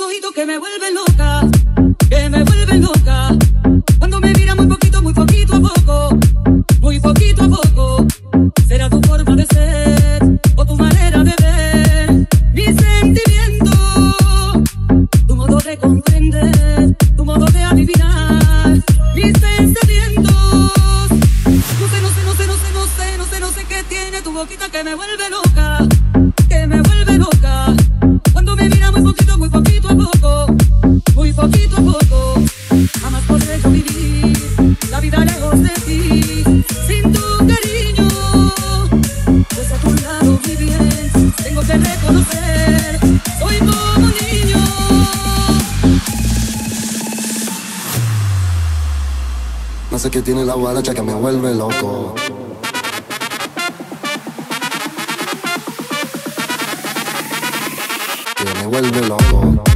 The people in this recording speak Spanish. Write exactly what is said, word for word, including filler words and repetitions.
ojitos que me vuelven loca, que me vuelven loca. Cuando me mira muy poquito, muy poquito a poco, muy poquito a poco. Será tu forma de ser o tu manera de ver mi sentimiento, tu modo de comprender, tu modo de adivinar mis pensamientos. No sé, no sé, no sé, no sé, no sé, no sé, no sé qué tiene tu boquita que me vuelve loca, que me vuelve loca. Cuando me mira muy poquito, muy poquito a poco, muy poquito a poco. Jamás podré yo vivir la vida lejos de ti, sin tu cariño. Pues a tu lado, mi bien, tengo que reconocer, soy como un niño. No sé qué tiene la guaracha que me vuelve loco. Que me vuelve loco.